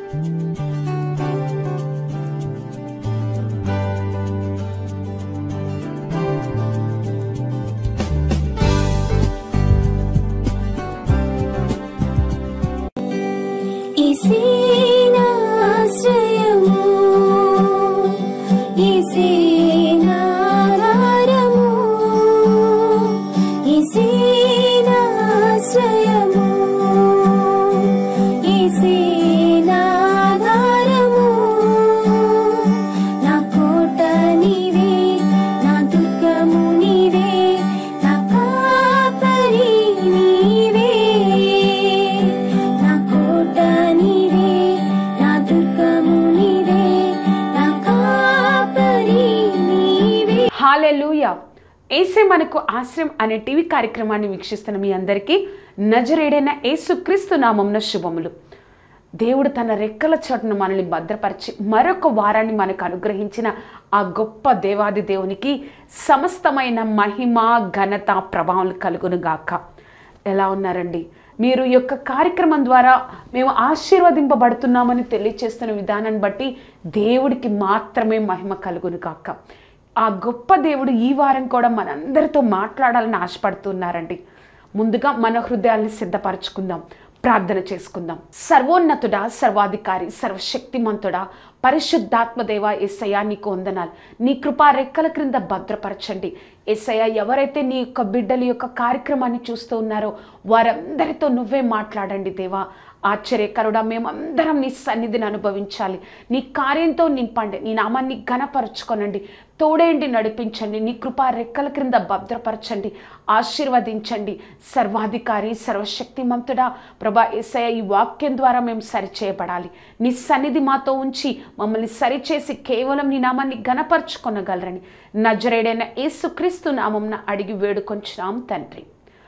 హల్లెలూయా. యేసే మనకు ఆశ్రయం అనే టీవీ కార్యక్రమాన్ని వీక్షిస్తున్న మీ అందరికీ నజరేయుడైన యేసుక్రీస్తు నామమున శుభములు. దేవుడు తన రెక్కల చాటున మనల్ని భద్రపరిచి మరొక వారాన్ని మనకు అనుగ్రహించిన ఆ గొప్ప దేవాది దేవునికి సమస్తమైన మహిమ ఘనత ప్రభావం కలుగును గాక. ఎలా ఉన్నారండి? మీరు ఈ యొక్క కార్యక్రమం ద్వారా మేము ఆశీర్వదింపబడుతున్నామని తెలియచేస్తున్న విధానాన్ని బట్టి దేవుడికి మాత్రమే మహిమ కలుగును గాక. ఆ గొప్ప దేవుడు ఈ వారం కూడా మనందరితో మాట్లాడాలని ఆశపడుతున్నారండి. ముందుగా మన హృదయాల్ని సిద్ధపరచుకుందాం, ప్రార్థన చేసుకుందాం. సర్వోన్నతుడా, సర్వాధికారి, సర్వశక్తిమంతుడా, పరిశుద్ధాత్మదేవ యేసయ్యా నీకు వందనాలు. నీ కృపా రెక్కల క్రింద భద్రపరచండి యేసయ్యా. ఎవరైతే నీ యొక్క బిడ్డల యొక్క కార్యక్రమాన్ని చూస్తూ ఉన్నారో వారందరితో నువ్వే మాట్లాడండి దేవా. ఆశ్చర్యకరుడా, మేమందరం నీ సన్నిధిని అనుభవించాలి. నీ కార్యంతో నింపండి, నీ నామాన్ని ఘనపరచుకొనండి, తోడేండి, నడిపించండి. నీ కృపా రెక్కల క్రింద భద్రపరచండి, ఆశీర్వదించండి. సర్వాధికారి, సర్వశక్తిమంతుడా ప్రభా యేసయ్య, ఈ వాక్యం ద్వారా మేము సరిచేయబడాలి. నీ సన్నిధి మాతో ఉంచి మమ్మల్ని సరిచేసి కేవలం నీ నామాన్ని ఘనపరచుకొనగలరని నజరేయుడైన యేసుక్రీస్తు నామమున అడిగి వేడుకొంచున్నాం తండ్రి.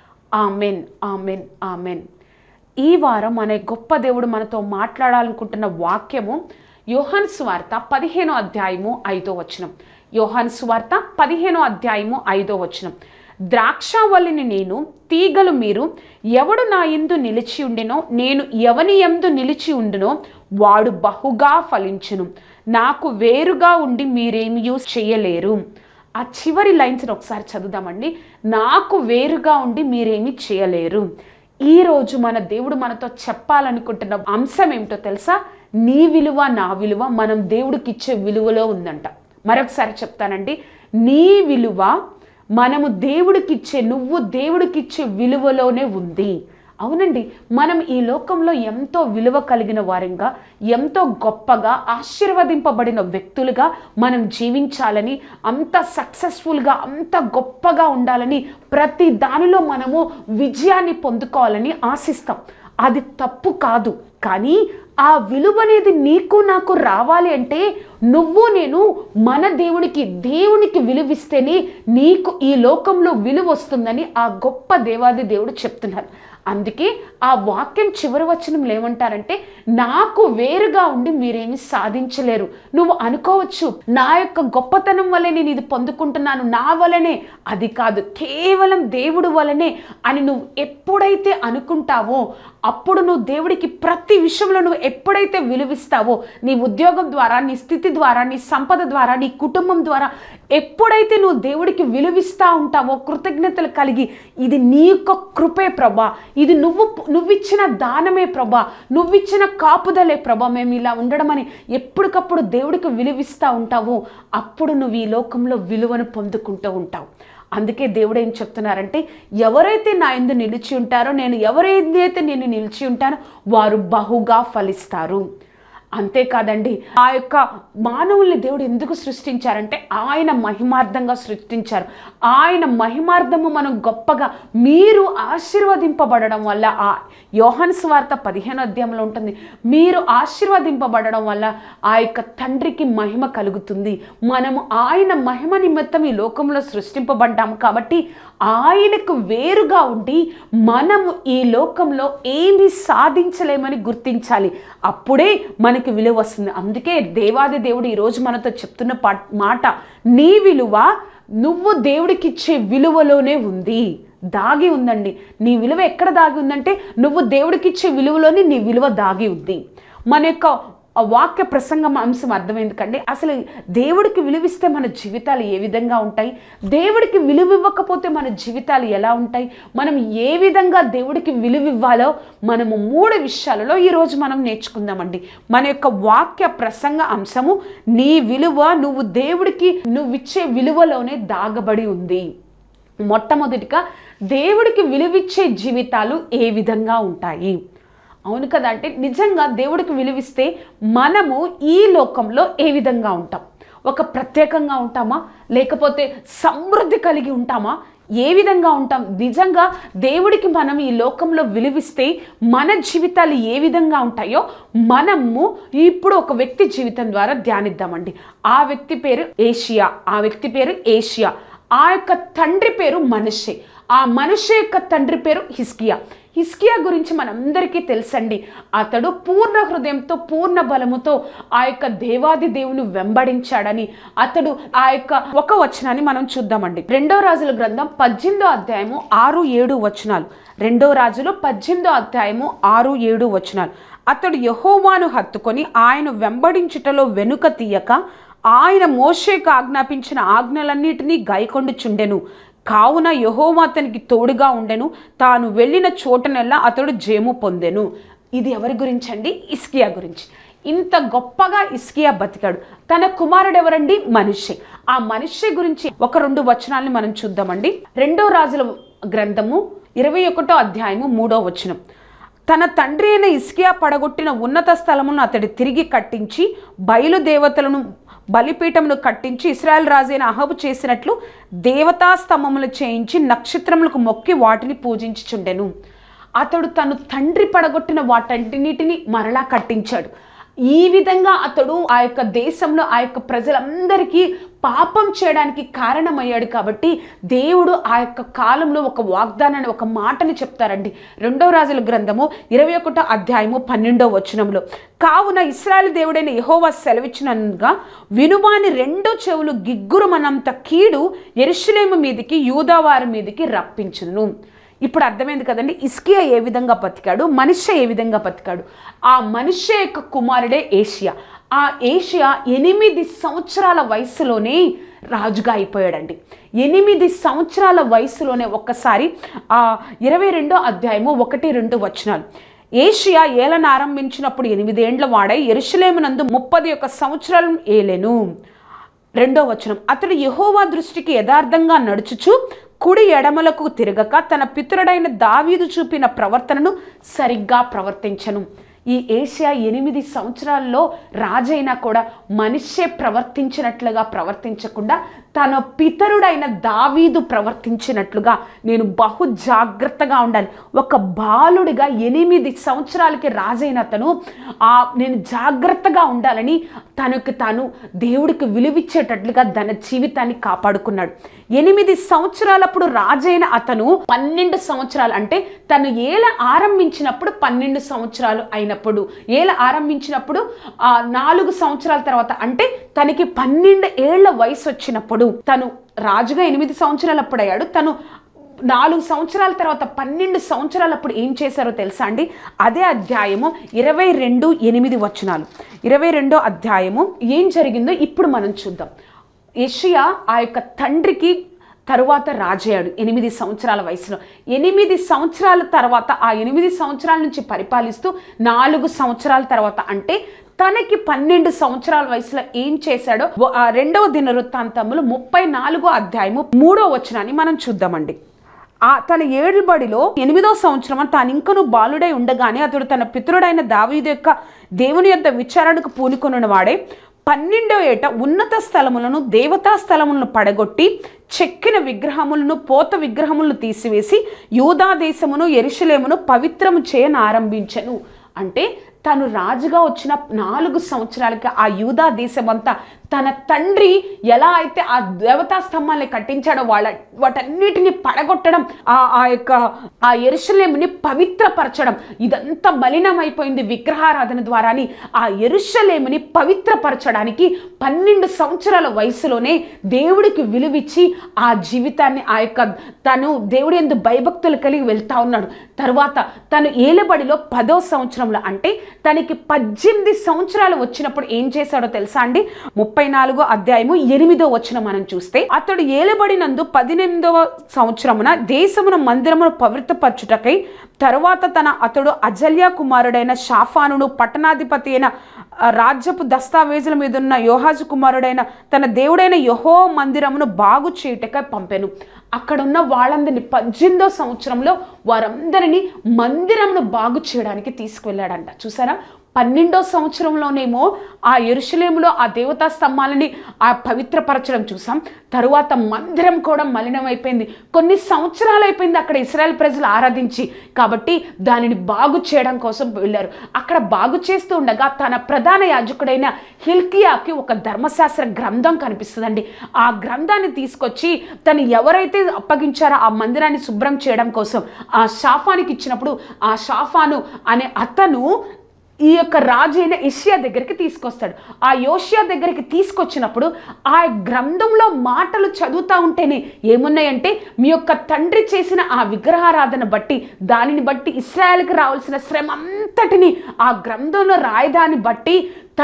Amen, amen, amen. ఈ వారం మన గొప్ప దేవుడు మనతో మాట్లాడాలనుకుంటున్న వాక్యము యోహాను సువార్త 15వ అధ్యాయము 5వ వచనం. యోహాను సువార్త 15వ అధ్యాయము 5వ వచనం. ద్రాక్షావల్లిని నేను, తీగలు మీరు. ఎవడు నా యందు నిలిచి ఉండినో, నేను ఎవని యందు నిలిచి ఉండునో వాడు బహుగా ఫలించును. నాకు వేరుగా ఉండి మీరేమీ చేయలేరు. ఆ చివరి లైన్స్ ఒకసారి చదువుదామండి. నాకు వేరుగా ఉండి మీరేమీ చేయలేరు. ఈరోజు మన దేవుడు మనతో చెప్పాలనుకుంటున్న అంశం ఏమిటో తెలుసా? నీ విలువ, నా విలువ మనం దేవుడికి ఇచ్చే విలువలో ఉందంట. మరొకసారి చెప్తానండి. నీ విలువ మనము దేవుడికిచ్చే, నువ్వు దేవుడికిచ్చే విలువలోనే ఉంది. అవునండి, మనం ఈ లోకంలో ఎంతో విలువ కలిగిన వారంగా, ఎంతో గొప్పగా ఆశీర్వదింపబడిన వ్యక్తులుగా మనం జీవించాలని, అంత సక్సెస్ఫుల్గా, అంత గొప్పగా ఉండాలని, ప్రతి దానిలో మనము విజయాన్ని పొందుకోవాలని ఆశిస్తాం. అది తప్పు కాదు. కానీ ఆ విలువ అనేది నీకు నాకు రావాలి అంటే నువ్వు నేను మన దేవునికి విలువిస్తేనే నీకు ఈ లోకంలో విలువ వస్తుందని ఆ గొప్ప దేవాది దేవుడు చెప్తున్నారు. అందుకే ఆ వాక్యం చివరి వచనంలో ఏమంటారంటే, నాకు వేరుగా ఉండి మీరేమి సాధించలేరు. నువ్వు అనుకోవచ్చు, నా యొక్క గొప్పతనం వల్లే నేను ఇది పొందుకుంటున్నాను, నా వలనే. అది కాదు, కేవలం దేవుడు వలనే అని నువ్వు ఎప్పుడైతే అనుకుంటావో అప్పుడు నువ్వు దేవుడికి ప్రతి విషయంలో నువ్వు ఎప్పుడైతే విలువిస్తావో, నీ ఉద్యోగం ద్వారా, నీ స్థితి ద్వారా, నీ సంపద ద్వారా, నీ కుటుంబం ద్వారా ఎప్పుడైతే నువ్వు దేవుడికి విలువిస్తూ ఉంటావో, కృతజ్ఞతలు కలిగి, ఇది నీ యొక్క కృపే ప్రభా, ఇది నువ్విచ్చిన దానమే ప్రభా, నువ్విచ్చిన కాపుదలే ప్రభా, మేము ఇలా ఉండడం అని ఎప్పటికప్పుడు దేవుడికి విలువిస్తూ ఉంటావో అప్పుడు నువ్వు ఈ లోకంలో విలువను పొందుకుంటూ ఉంటావు. అందుకే దేవుడు ఏం చెప్తున్నారంటే, ఎవరైతే నా యందు నిలిచి ఉంటారో, ఎవరైతే నేను నిలిచి ఉంటానో వారు బహుగా ఫలిస్తారు. అంతేకాదండి, ఆ యొక్క మానవుల్ని దేవుడు ఎందుకు సృష్టించారంటే ఆయన మహిమార్థంగా సృష్టించారు. ఆయన మహిమార్థము మనం గొప్పగా మీరు ఆశీర్వదింపబడడం వల్ల, ఆ యోహాను సువార్త 15వ అధ్యాయంలో ఉంటుంది, మీరు ఆశీర్వదింపబడడం వల్ల ఆ యొక్క తండ్రికి మహిమ కలుగుతుంది. మనము ఆయన మహిమ నిమిత్తం ఈ లోకంలో సృష్టింపబడ్డాము కాబట్టి ఆయనకు వేరుగా ఉండి మనము ఈ లోకంలో ఏమి సాధించలేమని గుర్తించాలి. అప్పుడే మనకి విలువ వస్తుంది. అందుకే దేవాది దేవుడు ఈరోజు మనతో చెప్తున్న మాట, నీ విలువ నువ్వు దేవుడికి ఇచ్చే విలువలోనే ఉంది, దాగి ఉందండి. నీ విలువ ఎక్కడ దాగి ఉందంటే నువ్వు దేవుడికి ఇచ్చే విలువలోనే నీ విలువ దాగి ఉంది. మన యొక్క వాక్య ప్రసంగం అంశం అర్థమైంది కండి. అసలు దేవుడికి విలువిస్తే మన జీవితాలు ఏ విధంగా ఉంటాయి, దేవుడికి విలువ ఇవ్వకపోతే మన జీవితాలు ఎలా ఉంటాయి, మనం ఏ విధంగా దేవుడికి విలువ ఇవ్వాలో మనము 3 విషయాలలో ఈరోజు మనం నేర్చుకుందామండి. మన యొక్క వాక్య ప్రసంగ అంశము నీ విలువ నువ్వు దేవుడికి నువ్విచ్చే విలువలోనే దాగబడి ఉంది. మొట్టమొదటిగా దేవుడికి విలువిచ్చే జీవితాలు ఏ విధంగా ఉంటాయి? అవును కదా, అంటే నిజంగా దేవుడికి విలువిస్తే మనము ఈ లోకంలో ఏ విధంగా ఉంటాం? ఒక ప్రత్యేకంగా ఉంటామా, లేకపోతే సమృద్ధి కలిగి ఉంటామా, ఏ విధంగా ఉంటాం? నిజంగా దేవుడికి మనం ఈ లోకంలో విలువిస్తే మన జీవితాలు ఏ విధంగా ఉంటాయో మనము ఇప్పుడు ఒక వ్యక్తి జీవితం ద్వారా ధ్యానిద్దామండి. ఆ వ్యక్తి పేరు ఏషియా. ఆ యొక్క తండ్రి పేరు మనష్షే. ఆ మనష్షే యొక్క తండ్రి పేరు హిజ్కియా గురించి మనందరికీ తెలుసండి. అతడు పూర్ణ హృదయంతో పూర్ణ బలముతో ఆ యొక్క దేవాది దేవుని వెంబడించాడని అతడు ఆ యొక్క ఒక వచనాన్ని మనం చూద్దామండి. 2వ రాజుల గ్రంథం 18వ అధ్యాయము 6-7 వచనాలు. 2వ రాజులు 18వ అధ్యాయము 6-7 వచనాలు. అతడు యెహోవాను హత్తుకొని ఆయన వెంబడించుటలో వెనుక తీయక ఆయన మోషేకు ఆజ్ఞాపించిన ఆజ్ఞలన్నిటినీ గైకొండుచుండెను. కావున యెహోవా అతనికి తోడుగా ఉండెను. తాను వెళ్ళిన చోటనెల్లా అతడు జయము పొందెను. ఇది ఎవరి గురించి అండి? హిజ్కియా గురించి. ఇంత గొప్పగా హిజ్కియా బతికాడు. తన కుమారుడు ఎవరండి? మనష్షే. ఆ మనష్షే గురించి 1-2 వచనాలని మనం చూద్దామండి. 2వ రాజుల గ్రంథము 21వ అధ్యాయము 3వ వచనం. తన తండ్రి అయిన హిజ్కియా పడగొట్టిన ఉన్నత స్థలమును అతడు తిరిగి కట్టించి బయలుదేవతలను బలిపీఠమును కట్టించి ఇశ్రాయేలు రాజైన అహాబు చేసినట్లు దేవతా స్తంభములు చేయించి నక్షత్రములకు మొక్కి వాటిని పూజించుచుండెను. అతడు తను తండ్రి పడగొట్టిన వాటన్నిటిని మరలా కట్టించాడు. ఈ విధంగా అతడు ఆ యొక్క దేశంలో ఆ యొక్క ప్రజలందరికీ పాపం చేయడానికి కారణమయ్యాడు. కాబట్టి దేవుడు ఆ యొక్క కాలంలో ఒక వాగ్దానాన్ని, ఒక మాటని చెప్తారండి. 2వ రాజుల గ్రంథము 21వ అధ్యాయము 12వ వచనంలో, కావున ఇశ్రాయేలు దేవుడైన యెహోవా సెలవిచ్చినగా వినువాని 2 చెవులు గిగ్గురుమనంత కీడు యెరూషలేము మీదికి యూదా వారి మీదికి రప్పించును. ఇప్పుడు అర్థమైంది కదండి, హిజ్కియా ఏ విధంగా బతికాడు, మనష్షే ఏ విధంగా బతికాడు. ఆ మనష్షే యొక్క కుమారుడే ఏషియా. ఆ ఏషియా 8 సంవత్సరాల వయసులోనే రాజుగా అయిపోయాడండి. 8 సంవత్సరాల వయసులోనే ఒక్కసారి 22వ అధ్యాయము 1-2 వచనాలు. ఏషియా ఏలన ఆరంభించినప్పుడు 8 ఏండ్ల వాడై యెరూషలేమునందు 31 సంవత్సరాలు ఏలెను. 2వ వచనం. అతడు యెహోవా దృష్టికి యథార్థంగా నడుచుచు కుడి ఎడమలకు తిరగక తన పితరుడైన దావీదు చూపిన ప్రవర్తనను సరిగ్గా ప్రవర్తించను. ఈ ఏషియా 8 సంవత్సరాల్లో రాజైనా కూడా మనష్షే ప్రవర్తించినట్లుగా ప్రవర్తించకుండా తన పితరుడైన దావీదు ప్రవర్తించినట్లుగా నేను బహు జాగ్రత్తగా ఉండాలి. ఒక బాలుడిగా 8 సంవత్సరాలకి రాజైన అతను నేను జాగ్రత్తగా ఉండాలని తనకు తాను దేవుడికి విలువిచ్చేటట్లుగా తన జీవితాన్ని కాపాడుకున్నాడు. 8 సంవత్సరాలప్పుడు రాజైన అతను 12 సంవత్సరాలు, అంటే తను ఏల ఆరంభించినప్పుడు 12 సంవత్సరాలు అయినప్పుడు, ఏల ఆరంభించినప్పుడు 4 సంవత్సరాల తర్వాత, అంటే తనకి 12 ఏళ్ల వయసు వచ్చినప్పుడు తను రాజుగా 8 సంవత్సరాలప్పుడు అయ్యాడు. తను 4 సంవత్సరాల తర్వాత 12 సంవత్సరాలప్పుడు ఏం చేశారో తెలుసా అండి? అదే అధ్యాయము 22:8 వచనాలు. 22వ అధ్యాయము ఏం జరిగిందో ఇప్పుడు మనం చూద్దాం. ఏషియా ఆ యొక్క తండ్రికి తరువాత రాజయ్యాడు 8 సంవత్సరాల వయసులో. 8 సంవత్సరాల తర్వాత ఆ 8 సంవత్సరాల నుంచి పరిపాలిస్తూ 4 సంవత్సరాల తర్వాత, అంటే తనకి 12 సంవత్సరాల వయసులో ఏం చేశాడో 2వ దినవృత్తాంతములు 34వ అధ్యాయము 3వ వచనాన్ని మనం చూద్దామండి. తన ఏడుబడిలో 8వ సంవత్సరం తాను ఇంకను బాలుడై ఉండగానే అతడు తన పితరుడైన దావీదు యొక్క దేవుని యొద్ద విచారణకు పూనుకొనిన వాడే 12వ ఏట ఉన్నత స్థలములను దేవతా స్థలములను పడగొట్టి చెక్కిన విగ్రహములను పోత విగ్రహములను తీసివేసి యూదా దేశమును యెరూషలేమును పవిత్రము చేయన ఆరంభించెను. అంటే తను రాజుగా వచ్చిన 4 సంవత్సరాలకి ఆ యూదా దేశం అంతా తన తండ్రి ఎలా అయితే ఆ దేవతా స్తంభాన్ని కట్టించాడో వాటన్నిటిని పడగొట్టడం, ఆ యెరూషలేముని పవిత్రపరచడం, ఇదంతా మలినమైపోయింది విగ్రహారాధన ద్వారాని. ఆ యెరూషలేముని పవిత్రపరచడానికి 12 సంవత్సరాల వయసులోనే దేవుడికి విలువిచ్చి ఆ జీవితాన్ని తను దేవుడి యందు భయభక్తులు కలిగి వెళ్తా ఉన్నాడు. తర్వాత తను ఏలబడిలో 10వ సంవత్సరంలో, అంటే తనకి 18 సంవత్సరాలు వచ్చినప్పుడు ఏం చేశాడో తెలుసా అండి? 34 అధ్యాయము 8వ వచనం మనం చూస్తే, అతడు ఏలబడినందు 18వ సంవత్సరమున దేశమున మందిరమును పవిత్రపరచుటకై తరువాత అతడు అజల్యా కుమారుడైన షాఫానును పట్టణాధిపతి అయిన రాజ్యపు దస్తావేజుల మీద ఉన్న యోహాజు కుమారుడైన తన దేవుడైన యెహోవా మందిరమును బాగు చేయుటకై పంపెను. అక్కడ ఉన్న వాళ్ళందరినీ 18వ సంవత్సరంలో వారందరినీ మందిరంను బాగు చేయడానికి తీసుకువెళ్ళాడంట. చూసారా? 12వ సంవత్సరంలోనేమో ఆ యెరూషలేములో ఆ దేవతా స్తంభాలని పవిత్రపరచడం చూసాం. తరువాత మందిరం కూడా మలినమైపోయింది. కొన్ని సంవత్సరాలు అయిపోయింది అక్కడ ఇశ్రాయేల్ ప్రజలు ఆరాధించి, కాబట్టి దానిని బాగు చేయడం కోసం వెళ్ళారు. అక్కడ బాగు చేస్తూ ఉండగా తన ప్రధాన యాజకుడైన హిల్కియాకి ఒక ధర్మశాస్త్ర గ్రంథం కనిపిస్తుందండి. ఆ గ్రంథాన్ని తీసుకొచ్చి తను ఎవరైతే అప్పగించారో ఆ మందిరాన్ని శుభ్రం చేయడం కోసం ఆ షాఫానికి ఇచ్చినప్పుడు, ఆ షాఫాను అనే అతను ఈ యొక్క రాజు అయిన యోషియా దగ్గరికి తీసుకొస్తాడు. ఆ యోషియా దగ్గరికి తీసుకొచ్చినప్పుడు ఆ గ్రంథంలో మాటలు చదువుతూ ఉంటేనే ఏమున్నాయంటే, మీ యొక్క తండ్రి చేసిన ఆ విగ్రహారాధన బట్టి, దానిని బట్టి ఇశ్రాయేలుకి రావాల్సిన శ్రమ అంతటిని ఆ గ్రంథంలో రాయదాన్ని బట్టి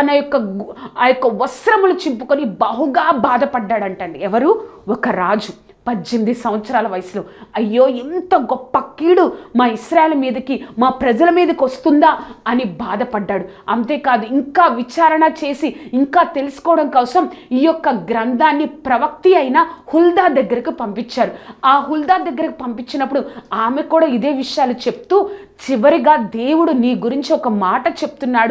ఆ యొక్క వస్త్రములు చింపుకొని బహుగా బాధపడ్డాడంటండి. ఎవరు? ఒక రాజు 18 సంవత్సరాల వయసులో. అయ్యో, ఎంత గొప్ప కీడు మా ఇశ్రాయేలు మీదకి, మా ప్రజల మీదకి వస్తుందా అని బాధపడ్డాడు. అంతేకాదు, ఇంకా విచారణ చేసి ఇంకా తెలుసుకోవడం కోసం ఈ యొక్క గ్రంథాన్ని ప్రవక్తి అయిన హుల్దా దగ్గరకు పంపించారు. ఆ హుల్దా దగ్గరకు పంపించినప్పుడు ఆమె కూడా ఇదే విషయాలు చెప్తూ చివరిగా దేవుడు నీ గురించి ఒక మాట చెప్తున్నాడు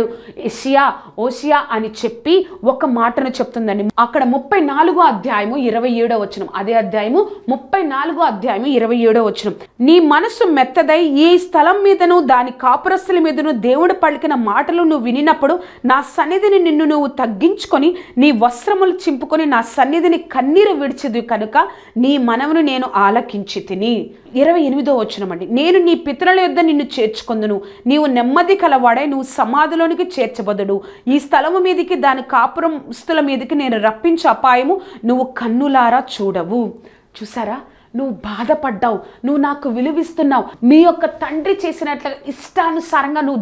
ఓషియా అని చెప్పి ఒక మాటను చెప్తుందండి. అక్కడ 34వ అధ్యాయము 27వ వచనం, అదే అధ్యాయము 34వ అధ్యాయము 27వ వచనం, నీ మనసు మెత్తదై ఈ స్థలం మీదను దాని కాపురస్తుల మీదను దేవుడు పలికిన మాటలు నువ్వు వినినప్పుడు నా సన్నిధిని నిన్ను నువ్వు తగ్గించుకొని నీ వస్త్రములు చింపుకొని నా సన్నిధిని కన్నీరు విడిచిది కనుక నీ మనవును నేను ఆలకించి తిని. 28వ వచనం అండి, నేను నీ పితరుల యొద్ద నిన్ను చేర్చుకొందును, నీవు నెమ్మది కలవాడై నువ్వు సమాధిలోనికి చేర్చబదుడు, ఈ స్థలము మీదికి దాని కాపురస్తుల మీదకి నేను రప్పించే అపాయము నువ్వు కన్నులారా చూడవు. చూసారా? నువ్వు బాధపడ్డావు, నువ్వు నాకు విలువిస్తున్నావు, మీ యొక్క తండ్రి చేసినట్లుగా ఇష్టానుసారంగా నువ్వు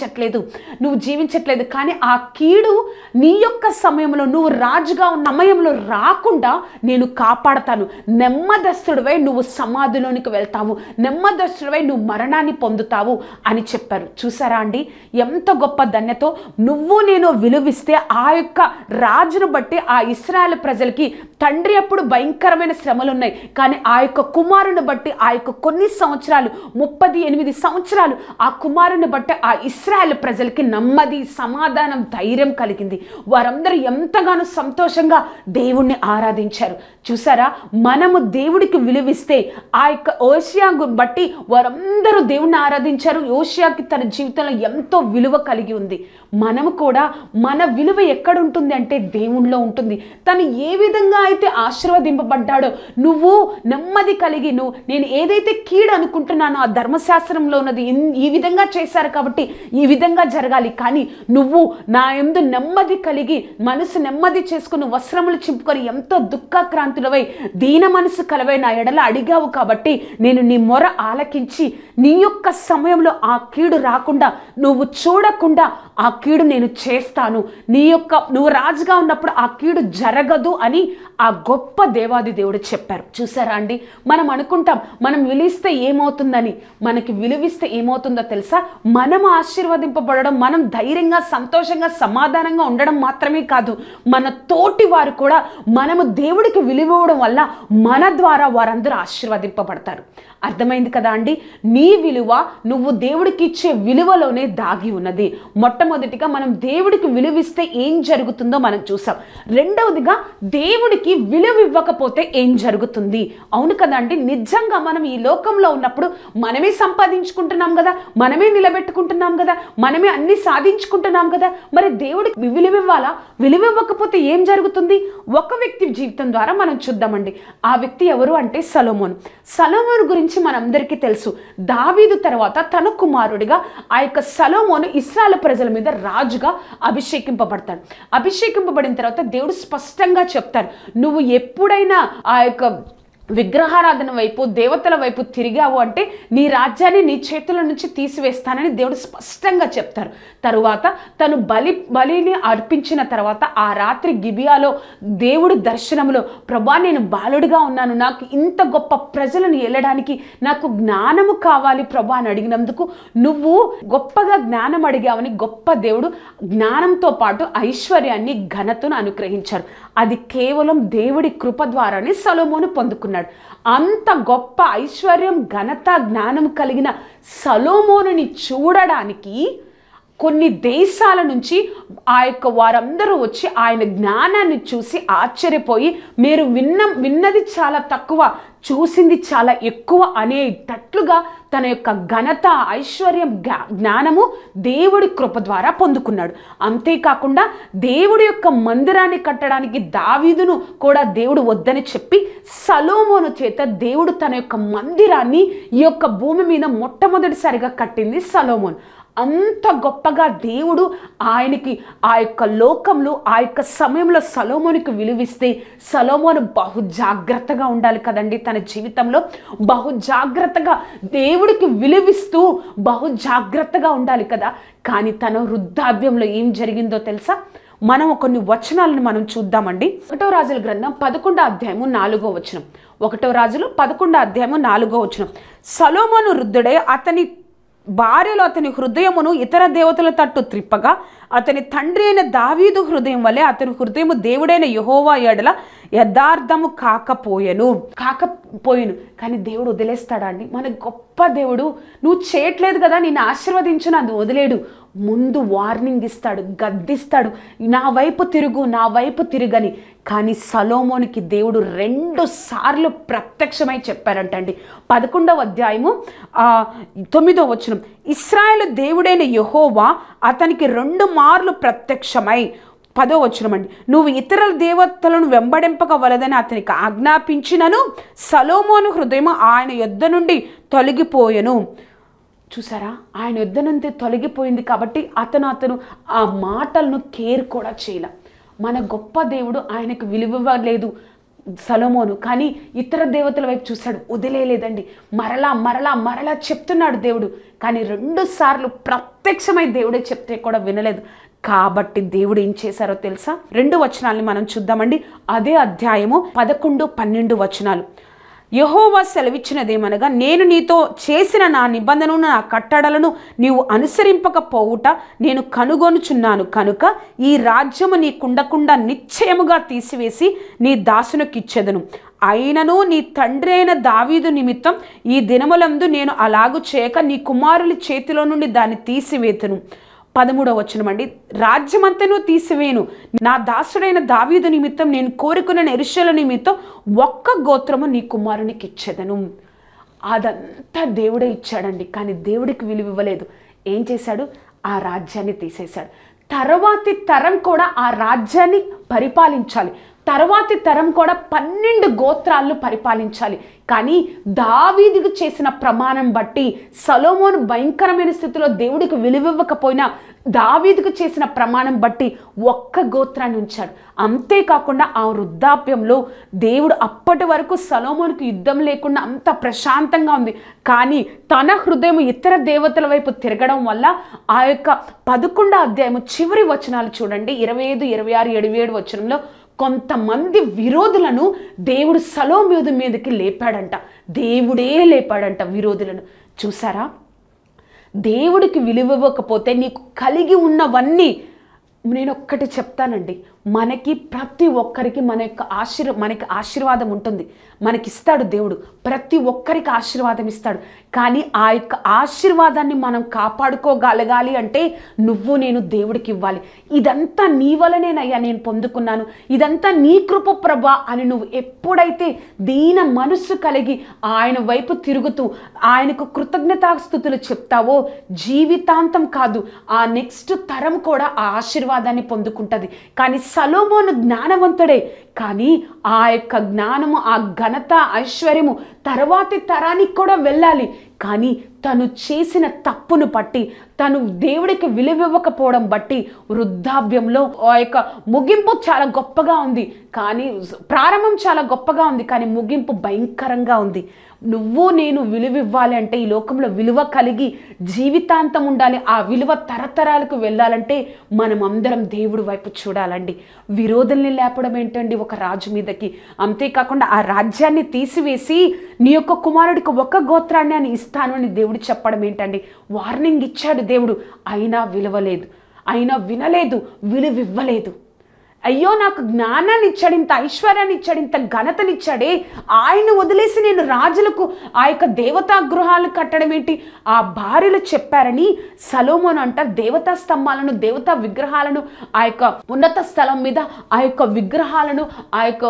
జీవించట్లేదు. కానీ ఆ కీడు నీ యొక్క సమయంలో, నువ్వు రాజుగా ఉన్న సమయంలో రాకుండా నేను కాపాడతాను. నెమ్మదస్తుడివై నువ్వు సమాధిలోనికి వెళ్తావు, నెమ్మదస్తుడివై నువ్వు మరణాన్ని పొందుతావు అని చెప్పారు. చూసారా అండి, ఎంత గొప్ప ధన్యతో నువ్వు నేను విలువిస్తే ఆ యొక్క రాజును బట్టి ఆ ఇశ్రాయేలు ప్రజలకి తండ్రి అప్పుడు భయంకరమైన శ్రమలు ఉన్నాయి, కానీ ఆ యొక్క కుమారుని బట్టి ఆ యొక్క కొన్ని సంవత్సరాలు 38 సంవత్సరాలు ఆ కుమారుని బట్టి ఆ ఇశ్రాయేలు ప్రజలకి నెమ్మది, సమాధానం, ధైర్యం కలిగింది. వారందరూ ఎంతగానో సంతోషంగా దేవుణ్ణి ఆరాధించారు. చూసారా? మనము దేవుడికి విలువిస్తే ఆ యొక్క యోషియా బట్టి వారందరూ దేవుణ్ణి ఆరాధించారు. యోషియాకి తన జీవితంలో ఎంతో విలువ కలిగి ఉంది. మనము కూడా మన విలువ ఎక్కడ ఉంటుంది అంటే దేవుణ్ణిలో ఉంటుంది. తను ఏ విధంగా అయితే ఆశీర్వదింపబడ్డాడో, నువ్వు నెమ్మది కలిగి నేను ఏదైతే కీడు అనుకుంటున్నానో ఆ ధర్మశాస్త్రంలో ఉన్నది ఈ విధంగా చేశారు కాబట్టి ఈ విధంగా జరగాలి, కానీ నువ్వు నా యందు నెమ్మది కలిగి మనసు నెమ్మది చేసుకుని వస్త్రములు చింపుకొని ఎంతో దుఃఖాక్రాంతులవై దీన మనసు కలవై నా ఎడల అడిగావు కాబట్టి నేను నీ మొర ఆలకించి నీ యొక్క సమయంలో ఆ కీడు రాకుండా, నువ్వు చూడకుండా ఆ కీడు నేను చేస్తాను. నువ్వు రాజుగా ఉన్నప్పుడు ఆ కీడు జరగదు అని ఆ గొప్ప దేవాది దేవుడు చెప్పారు. చూసారా అండి, మనం అనుకుంటాం మనం విలువిస్తే ఏమవుతుందని. మనకి విలువిస్తే ఏమవుతుందో తెలుసా? మనం ఆశీర్వదింపబడడం, మనం ధైర్యంగా, సంతోషంగా, సమాధానంగా ఉండడం మాత్రమే కాదు, మన తోటి వారు కూడా మనము దేవుడికి విలువడం వల్ల మన ద్వారా వారందరూ ఆశీర్వదింపబడతారు. అర్థమైంది కదా అండి? నీ విలువ నువ్వు దేవుడికి ఇచ్చే విలువలోనే దాగి ఉన్నది. మొట్టమొదటిగా మనం దేవుడికి విలువిస్తే ఏం జరుగుతుందో మనం చూసాం. రెండవదిగా దేవుడికి విలువ ఇవ్వకపోతే ఏం జరుగుతుంది? అవును కదా అండి, నిజంగా మనం ఈ లోకంలో ఉన్నప్పుడు మనమే సంపాదించుకుంటున్నాం కదా, మనమే నిలబెట్టుకుంటున్నాం కదా, మనమే అన్ని సాధించుకుంటున్నాం కదా, మరి దేవుడికి విలువ ఇవ్వాలా? విలువ ఇవ్వకపోతే ఏం జరుగుతుంది? ఒక వ్యక్తి జీవితం ద్వారా మనం చూద్దామండి. ఆ వ్యక్తి ఎవరు అంటే సొలొమోను. సొలొమోను గురించి మనందరికీ తెలుసు. దావీదు తర్వాత తన కుమారుడిగా ఆ యొక్క సొలొమోను ఇశ్రాయేలు ప్రజల మీద రాజుగా అభిషేకింపబడతాడు. అభిషేకింపబడిన తర్వాత దేవుడు స్పష్టంగా చెప్తారు, నువ్వు ఎప్పుడైనా ఆ యొక్క విగ్రహారాధన వైపు, దేవతల వైపు తిరిగావు అంటే నీ రాజ్యాన్ని నీ చేతుల నుంచి తీసివేస్తానని దేవుడు స్పష్టంగా చెప్తారు. తరువాత తను బలిని అర్పించిన తర్వాత ఆ రాత్రి గిబియాలో దేవుడు దర్శనంలో, ప్రభా నేను బాలుడిగా ఉన్నాను, నాకు ఇంత గొప్ప ప్రజలను ఏలడానికి నాకు జ్ఞానము కావాలి ప్రభా అని అడిగినందుకు నువ్వు గొప్పగా జ్ఞానం అడిగావని గొప్ప దేవుడు జ్ఞానంతో పాటు ఐశ్వర్యాన్ని, ఘనతను అనుగ్రహించారు. అది కేవలం దేవుడి కృప ద్వారానే సొలొమోను పొందుకున్నాడు. అంత గొప్ప ఐశ్వర్యం, ఘనత, జ్ఞానం కలిగిన సొలొమోనుని చూడడానికి కొన్ని దేశాల నుంచి వారందరూ వచ్చి ఆయన జ్ఞానాన్ని చూసి ఆశ్చర్యపోయి, మీరు విన్నది చాలా తక్కువ, చూసింది చాలా ఎక్కువ అనేటట్లుగా తన యొక్క ఘనత, ఐశ్వర్యం, జ్ఞానము దేవుడి కృప ద్వారా పొందుకున్నాడు. అంతేకాకుండా దేవుడి యొక్క మందిరాన్ని కట్టడానికి దావీదును కూడా దేవుడు వద్దని చెప్పి సొలొమోను చేత దేవుడు తన యొక్క మందిరాన్ని ఈ యొక్క భూమి మీద మొట్టమొదటిసారిగా కట్టింది సొలొమోను. అంత గొప్పగా దేవుడు ఆయనకి ఆ యొక్క లోకంలో, ఆ యొక్క సమయంలో సొలొమోనుకి విలువిస్తే సొలొమోను బహు జాగ్రత్తగా ఉండాలి కదండి. తన జీవితంలో బహు జాగ్రత్తగా దేవుడికి విలువిస్తూ బహు జాగ్రత్తగా ఉండాలి కదా. కానీ తన వృద్ధాప్యంలో ఏం జరిగిందో తెలుసా? మనం కొన్ని వచనాలను మనం చూద్దామండి. 1వ రాజుల గ్రంథం 11వ అధ్యాయము 4వ వచనం. 1వ రాజులు 11వ అధ్యాయము 4వ వచనం. సొలొమోను వృద్ధుడై అతని భార్యలో అతని హృదయమును ఇతర దేవతల తట్టు త్రిప్పగా అతని తండ్రి అయిన దావీదు హృదయం వలె అతని హృదయము దేవుడైన యెహోవా ఎడల యథార్థము కాకపోయెను. కానీ దేవుడు వదిలేస్తాడా అండి? మన గొప్ప దేవుడు నువ్వు చేయట్లేదు కదా, నేను ఆశీర్వదించను అది వదిలేడు. ముందు వార్నింగ్ ఇస్తాడు, గద్దిస్తాడు, నా వైపు తిరుగని. కానీ సొలొమోనుకి దేవుడు 2 సార్లు ప్రత్యక్షమై చెప్పారంటండి. 11వ అధ్యాయము 9వ వచనం. ఇశ్రాయేలు దేవుడైన యెహోవా అతనికి 2 మార్లు ప్రత్యక్షమై 10వ వచనం అండి. నువ్వు ఇతరుల దేవతలను వెంబడింపకవలదని అతనికి ఆజ్ఞాపించినను సొలొమోను హృదయం ఆయన యొద్ద నుండి తొలగిపోయెను. చూసారా, ఆయన యొద్ద నుండి తొలగిపోయింది కాబట్టి అతను ఆ మాటలను కేర్ కూడా చేయలే. మన గొప్ప దేవుడు ఆయనకు విలువలేదు సొలొమోను, కానీ ఇతర దేవతల వైపు చూశాడు, వదిలేలేదండి. మరలా చెప్తున్నాడు దేవుడు. కానీ 2 సార్లు ప్రత్యక్షమై దేవుడే చెప్తే కూడా వినలేదు. కాబట్టి దేవుడు ఏం చేశారో తెలుసా? 2 వచనాలని మనం చూద్దామండి. అదే అధ్యాయము 11, 12 వచనాలు. యెహోవా సెలవిచ్చినదేమనగా, నేను నీతో చేసిన నా నిబంధనను, నా కట్టడలను నీవు అనుసరింపకపోవుట నేను కనుగొనుచున్నాను కనుక ఈ రాజ్యము నీకుండకుండా నిశ్చయముగా తీసివేసి నీ దాసునికిచ్చెదను. అయినను నీ తండ్రి అయిన దావీదు నిమిత్తం ఈ దినములందు నేను అలాగు చేయక నీ కుమారుల చేతిలో నుండి దాన్ని తీసివేతును. 13వ వచనం అండి. రాజ్యమంతను తీసివేను, నా దాసుడైన దావీదు నిమిత్తం నేను కోరుకున్న యెరూషలేము నిమిత్తం 1 గోత్రము నీ కుమారునికి ఇచ్చేదను. అదంతా దేవుడే ఇచ్చాడండి. కానీ దేవుడికి విలువ ఇవ్వలేదు. ఏం చేశాడు? ఆ రాజ్యాన్ని తీసేశాడు. తర్వాతి తరం కూడా ఆ రాజ్యాన్ని పరిపాలించాలి. తర్వాతి తరం కూడా 12 గోత్రాలను పరిపాలించాలి. కానీ దావీదుకు చేసిన ప్రమాణం బట్టి సొలొమోను భయంకరమైన స్థితిలో దేవుడికి విలువివ్వకపోయినా దావీదుకు చేసిన ప్రమాణం బట్టి 1 గోత్రాన్ని ఉంచాడు. అంతేకాకుండా ఆ వృద్ధాప్యంలో దేవుడు అప్పటి వరకు సొలొమోనుకు యుద్ధం లేకుండా అంత ప్రశాంతంగా ఉంది. కానీ తన హృదయం ఇతర దేవతల వైపు తిరగడం వల్ల ఆ యొక్క 11వ అధ్యాయము చివరి వచనాలు చూడండి. 25, 26, 27 వచనంలో కొంతమంది విరోధులను దేవుడు సొలొమోను మీదకి లేపాడంట. దేవుడే లేపాడంట విరోధులను. చూసారా, దేవుడికి విలువ ఇవ్వకపోతే నీకు కలిగి ఉన్నవన్నీ, నేను ఒక్కటి చెప్తానండి, మనకి ప్రతి ఒక్కరికి మనకి ఆశీర్వాదం ఉంటుంది, మనకిస్తాడు దేవుడు. ప్రతి ఒక్కరికి ఆశీర్వాదం ఇస్తాడు. కానీ ఆ యొక్క ఆశీర్వాదాన్ని మనం కాపాడుకోగలగాలి అంటే నువ్వు నేను దేవుడికి ఇవ్వాలి. ఇదంతా నీ వలనేనయ్యా నేను పొందుకున్నాను, ఇదంతా నీ కృప ప్రభా అని నువ్వు ఎప్పుడైతే దీన మనస్సు కలిగి ఆయన వైపు తిరుగుతూ ఆయనకు కృతజ్ఞతాస్తుతులు చెప్తావో జీవితాంతం కాదు, ఆ నెక్స్ట్ తరం కూడా ఆ ఆశీర్వాదాన్ని పొందుకుంటుంది. కానీ సొలొమోను జ్ఞానవంతుడే, కానీ ఆ యొక్క జ్ఞానము, ఆ ఘనత, ఐశ్వర్యము తర్వాతి తరానికి కూడా వెళ్ళాలి. కానీ తను చేసిన తప్పును బట్టి, తను దేవుడికి విలువివ్వకపోవడం బట్టి వృద్ధాప్యంలో ఆ యొక్క ముగింపు చాలా గొప్పగా ఉంది, కానీ ప్రారంభం చాలా గొప్పగా ఉంది, కానీ ముగింపు భయంకరంగా ఉంది. నువ్వు నేను విలువివ్వాలి అంటే, ఈ లోకంలో విలువ కలిగి జీవితాంతం ఉండాలి, ఆ విలువ తరతరాలకు వెళ్ళాలంటే మనం అందరం దేవుడి వైపు చూడాలండి. విరోధుల్ని లేపడం ఏంటండి ఒక రాజు మీదకి? అంతేకాకుండా ఆ రాజ్యాన్ని తీసివేసి నీ యొక్క కుమారుడికి ఒక గోత్రాన్ని అని ఇస్తాను అని దేవుడు చెప్పడం ఏంటండి? వార్నింగ్ ఇచ్చాడు దేవుడు, అయినా విలువలేదు, అయినా వినలేదు, విలువివ్వలేదు. అయ్యో, నాకు జ్ఞానాన్ని ఇచ్చాడు, ఇంత ఐశ్వర్యాన్ని ఇచ్చాడు, ఇంత ఘనతనిచ్చాడే, ఆయన వదిలేసి నేను రాజులకు ఆ యొక్క దేవతా గృహాలు కట్టడం ఏంటి? ఆ భార్యలు చెప్పారని సొలొమోను అంటారు దేవతా స్తంభాలను, దేవతా విగ్రహాలను, ఆ యొక్క ఉన్నత స్థలం మీద ఆ యొక్క విగ్రహాలను, ఆ యొక్క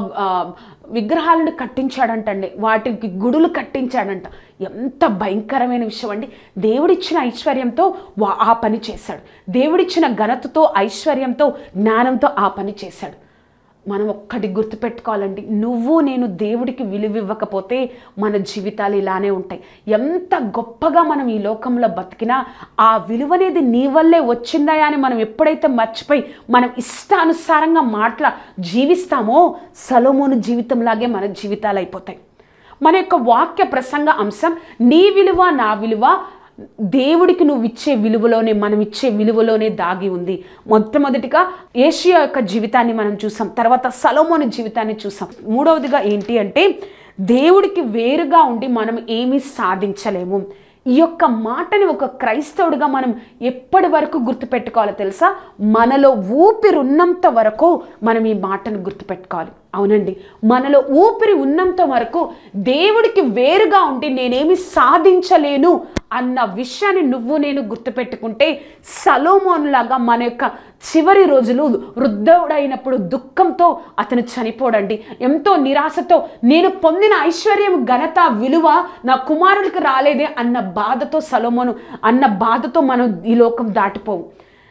విగ్రహాలను కట్టించాడంటండి, వాటికి గుడులు కట్టించాడంట. ఎంత భయంకరమైన విషయం అండి. దేవుడిచ్చిన ఐశ్వర్యంతో ఆ పని చేశాడు, దేవుడిచ్చిన ఘనతతో, ఐశ్వర్యంతో, జ్ఞానంతో ఆ పని చేశాడు. మనం ఒక్కటి గుర్తుపెట్టుకోవాలండి, నువ్వు నేను దేవుడికి విలువివ్వకపోతే మన జీవితాలు ఇలానే ఉంటాయి. ఎంత గొప్పగా మనం ఈ లోకంలో బతికినా ఆ విలువనేది నీ వల్లే వచ్చిందా అని మనం ఎప్పుడైతే మర్చిపోయి మనం ఇష్టానుసారంగా జీవిస్తామో సొలొమోను జీవితంలాగే మన జీవితాలు అయిపోతాయి. మన యొక్క వాక్య ప్రసంగ అంశం నీ విలువ నా విలువ దేవుడికి నువ్వు ఇచ్చే విలువలోనే, మనం ఇచ్చే విలువలోనే దాగి ఉంది. మొట్టమొదటిగా ఏషియా యొక్క జీవితాన్ని మనం చూసాం, తర్వాత సొలొమోను జీవితాన్ని చూసాం. మూడవదిగా ఏంటి అంటే, దేవుడికి వేరుగా ఉండి మనం ఏమీ సాధించలేము. ఈ యొక్క మాటని ఒక క్రైస్తవుడిగా మనం ఎప్పటి వరకు గుర్తుపెట్టుకోవాలో తెలుసా? మనలో ఊపిరి ఉన్నంత వరకు మనం ఈ మాటను గుర్తుపెట్టుకోవాలి. అవునండి, మనలో ఊపిరి ఉన్నంత వరకు దేవుడికి వేరుగా ఉండి నేనేమి సాధించలేను అన్న విషయాన్ని నువ్వు నేను గుర్తుపెట్టుకుంటే సొలొమోనులాగా మన యొక్క చివరి రోజులు వృద్ధుడైనప్పుడు దుఃఖంతో అతను చనిపోడండి. ఎంతో నిరాశతో నేను పొందిన ఐశ్వర్యం, ఘనత, విలువ నా కుమారుడికి రాలేదే అన్న బాధతో సొలొమోను అన్న బాధతో మనం ఈ లోకం దాటిపోవు.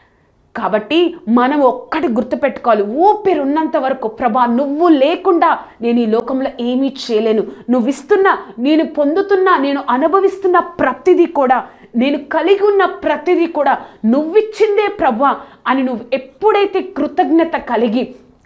కాబట్టి మనం ఒక్కటి గుర్తుపెట్టుకోవాలి, ఊపిరి ఉన్నంత వరకు ప్రభా నువ్వు లేకుండా నేను ఈ లోకంలో ఏమీ చేయలేను. నువ్వు ఇస్తున్నా, నేను పొందుతున్నా, నేను అనుభవిస్తున్న ప్రతిదీ కూడా, నేను కలిగి ఉన్న ప్రతిదీ కూడా నువ్విచ్చిందే ప్రభా అని నువ్వు ఎప్పుడైతే కృతజ్ఞత కలిగి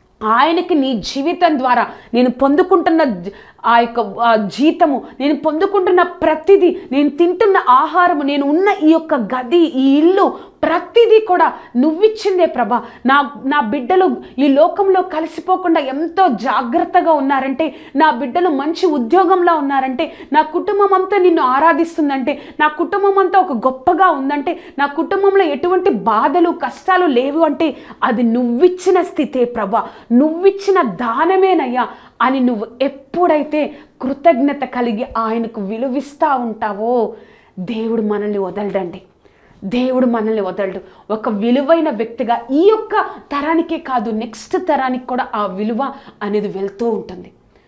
ఆయనకి నీ జీవితం ద్వారా నేను పొందుకుంటున్న ఆ యొక్క జీతము, నేను పొందుకుంటున్న ప్రతిదీ, నేను తింటున్న ఆహారము, నేను ఉన్న ఈ యొక్క గది, ఈ ఇల్లు, ప్రతిదీ కూడా నువ్విచ్చిందే ప్రభా. నా బిడ్డలు ఈ లోకంలో కలిసిపోకుండా ఎంతో జాగ్రత్తగా ఉన్నారంటే, నా బిడ్డలు మంచి ఉద్యోగంలో ఉన్నారంటే, నా కుటుంబం అంతా నిన్ను ఆరాధిస్తుందంటే, నా కుటుంబం అంతా ఒక గొప్పగా ఉందంటే, నా కుటుంబంలో ఎటువంటి బాధలు కష్టాలు లేవు అంటే అది నువ్విచ్చిన స్థితే ప్రభా, నువ్విచ్చిన దానమేనయ్యా అని నువ్వు ఎప్పుడైతే కృతజ్ఞత కలిగి ఆయనకు విలువిస్తూ ఉంటావో దేవుడు మనల్ని వదలడండి. దేవుడు మనల్ని వదలడు. ఒక విలువైన వ్యక్తిగా ఈ యొక్క తరానికే కాదు, నెక్స్ట్ తరానికి కూడా ఆ విలువ అనేది వెళ్తూ ఉంటుంది.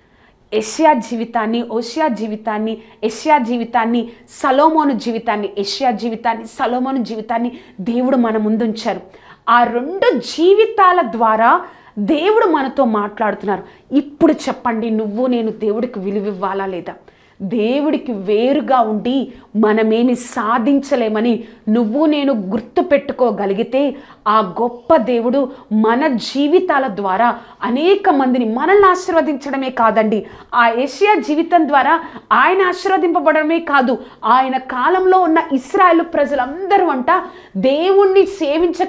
ఏషియా జీవితాన్ని, ఓషియా జీవితాన్ని, ఏషియా జీవితాన్ని, సొలొమోను జీవితాన్ని, ఏషియా జీవితాన్ని, సొలొమోను జీవితాన్ని దేవుడు మన ముందుంచారు. ఆ రెండు జీవితాల ద్వారా దేవుడు మనతో మాట్లాడుతున్నారు. ఇప్పుడు చెప్పండి, నువ్వు నేను దేవుడికి విలువివ్వాలా లేదా? దేవుడికి వేరుగా ఉండి మనమేమి సాధించలేమని నువ్వు నేను గుర్తు పెట్టుకోగలిగితే ఆ గొప్ప దేవుడు మన జీవితాల ద్వారా అనేక మందిని మనల్ని ఆశీర్వదించడమే కాదండి, ఆ ఏషియా జీవితం ద్వారా ఆయన ఆశీర్వదింపబడమే కాదు, ఆయన కాలంలో ఉన్న ఇశ్రాయేలు ప్రజలందరూ అంట దేవుణ్ణి సేవించక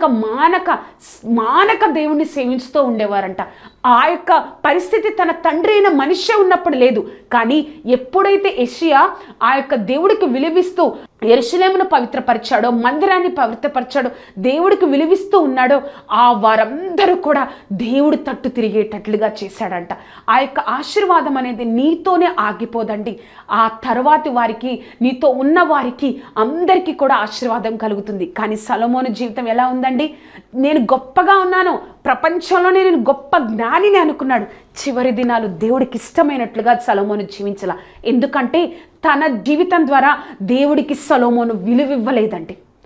మానక దేవుణ్ణి సేవించుతూ ఉండేవారంట. ఆ యొక్క పరిస్థితి తన తండ్రి అయిన మనిషి ఉన్నప్పుడు లేదు, కానీ ఎప్పుడైతే యెషయా ఆ యొక్క దేవుడికి విలువిస్తూ యెరూషలేమును పవిత్రపరిచాడో, మందిరాన్ని పవిత్రపరిచాడో, దేవుడికి విలువిస్తూ ఉన్నాడో ఆ వారందరూ కూడా దేవుడి తట్టు తిరిగేటట్లుగా చేశాడంట. ఆ యొక్క ఆశీర్వాదం అనేది నీతోనే ఆగిపోదండి, ఆ తర్వాతి వారికి, నీతో ఉన్న వారికి అందరికీ కూడా ఆశీర్వాదం కలుగుతుంది. కానీ సొలొమోను జీవితం ఎలా ఉందండి? నేను గొప్పగా ఉన్నాను, ప్రపంచంలోనే నేను గొప్ప జ్ఞానిని అనుకున్నాడు. చివరి దినాలు దేవుడికి ఇష్టమైనట్లుగా సొలొమోను జీవించాల. ఎందుకంటే తన జీవితం ద్వారా దేవుడికి సొలొమోను విలువివ్వలేదండి.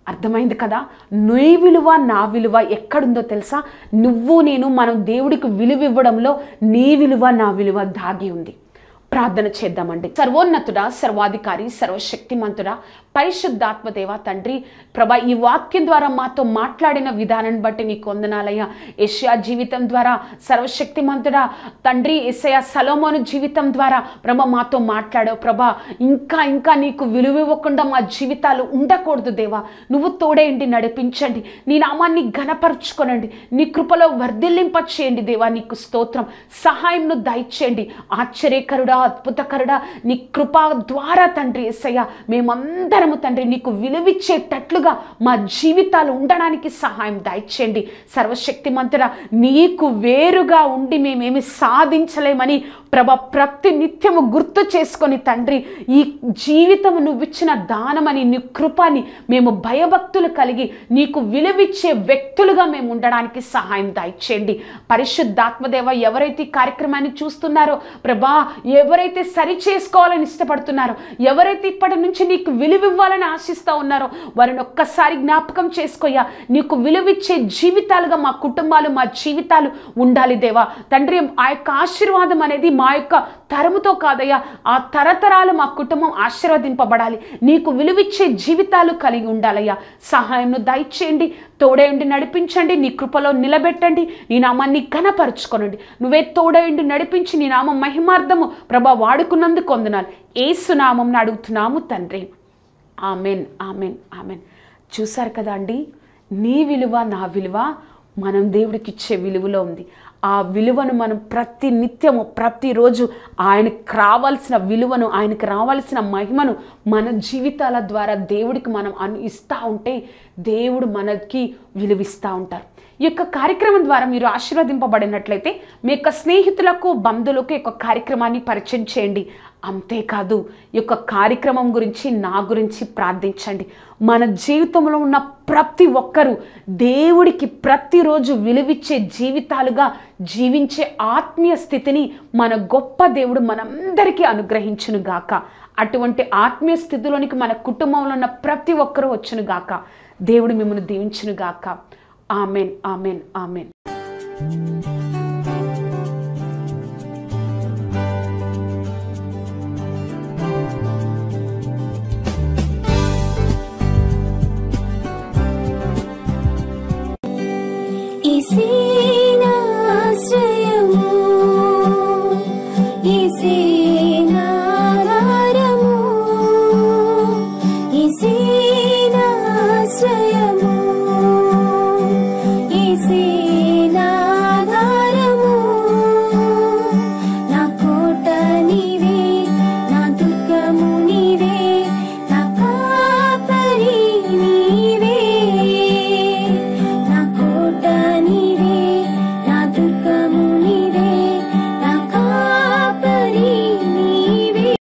అర్థమైంది కదా? నీ విలువ నా విలువ ఎక్కడుందో తెలుసా? నువ్వు నేను మనం దేవుడికి విలువ ఇవ్వడంలో నీ విలువ నా విలువ దాగి ఉంది. ప్రార్థన చేద్దామండి. సర్వోన్నతుడా, సర్వాధికారి, సర్వశక్తిమంతుడా, పరిశుద్ధాత్మ దేవ తండ్రి ప్రభా, ఈ వాక్యం ద్వారా మాతో మాట్లాడిన విధానాన్ని బట్టి నీకు వందనాలయ్యా. యెషయా జీవితం ద్వారా సర్వశక్తిమంతుడా తండ్రి, యెషయా సొలొమోను జీవితం ద్వారా ప్రభా మాతో మాట్లాడావు ప్రభా. ఇంకా ఇంకా నీకు విలువ ఇవ్వకుండా మా జీవితాలు ఉండకూడదు దేవా. నువ్వు తోడేయండి, నడిపించండి, నీ నామాన్ని ఘనపరచుకొనండి, నీ కృపలో వర్ధిల్లింప చేయండి దేవా. నీకు స్తోత్రం. సహాయంను దయచేయండి. ఆశ్చర్యకరుడా, అద్భుతకరుడా, నీ కృపా ద్వారా తండ్రి యేసయ్య మేమందరము తండ్రి నీకు విలువిచ్చేటట్లుగా మా జీవితాలు ఉండడానికి సహాయం దయచేయండి. సర్వశక్తిమంతుడా, నీకు వేరుగా ఉండి మేమేమి సాధించలేమని ప్రభా ప్రతి నిత్యము గుర్తు చేసుకొని తండ్రి, ఈ జీవితము నువ్వు ఇచ్చిన దానమని, నీ కృపని మేము భయభక్తులు కలిగి నీకు విలువిచ్చే వ్యక్తులుగా మేము ఉండడానికి సహాయం దయచేయండి. పరిశుద్ధాత్మదేవ, ఎవరైతే ఈ కార్యక్రమాన్ని చూస్తున్నారో ప్రభా, ఎవరైతే సరి చేసుకోవాలని ఇష్టపడుతున్నారో, ఎవరైతే ఇప్పటి నుంచి నీకు విలువ ఇవ్వాలని ఆశిస్తూ ఉన్నారో వారిని ఒక్కసారి జ్ఞాపకం చేసుకోయ్యా. నీకు విలువిచ్చే జీవితాలుగా మా కుటుంబాలు, మా జీవితాలు ఉండాలి దేవా తండ్రి. ఆ యొక్క ఆశీర్వాదం అనేది మా యొక్క తరముతో కాదయ్యా, ఆ తరతరాలు మా కుటుంబం ఆశీర్వదింపబడాలి. నీకు విలువిచ్చే జీవితాలు కలిగి ఉండాలయ్యా. సహాయంను దయచేయండి, తోడేయండి, నడిపించండి, నీ కృపలో నిలబెట్టండి, నీ నామాన్ని ఘనపరుచుకోనండి. నువ్వే తోడేయండి, నడిపించి నీ నామం మహిమార్థము ప్రభా వాడుకున్నందుకు వందనాలు. యేసు నామమున అడుగుతున్నాము తండ్రి. Amen, amen, amen. చూసారు కదా అండి, నీ విలువ నా విలువ మనం దేవుడికి ఇచ్చే విలువలో ఉంది. ఆ విలువను మనం ప్రతి నిత్యము ప్రతిరోజు ఆయనకు రావాల్సిన విలువను, ఆయనకు రావాల్సిన మహిమను మన జీవితాల ద్వారా దేవుడికి మనం ఇస్తూ ఉంటే దేవుడు మనకి విలువిస్తూ ఉంటారు. ఈ యొక్క కార్యక్రమం ద్వారా మీరు ఆశీర్వదింపబడినట్లయితే మీ యొక్క స్నేహితులకు, బంధువులకు ఈ యొక్క కార్యక్రమాన్ని పరిచయం చేయండి. అంతేకాదు ఈ యొక్క కార్యక్రమం గురించి, నా గురించి ప్రార్థించండి. మన జీవితంలో ఉన్న ప్రతి ఒక్కరూ దేవుడికి ప్రతిరోజు విలువిచ్చే జీవితాలుగా జీవించే ఆత్మీయ స్థితిని మన గొప్ప దేవుడు మనందరికీ అనుగ్రహించును గాక. అటువంటి ఆత్మీయ స్థితిలోనికి మన కుటుంబంలో ఉన్న ప్రతి ఒక్కరూ వచ్చును గాక. దేవుడు మిమ్మల్ని దీవించును గాక. Amen, amen, amen. ఈశీనాశ్రయము, ఈశీనాధారము, ఈశీనాశ్రయము.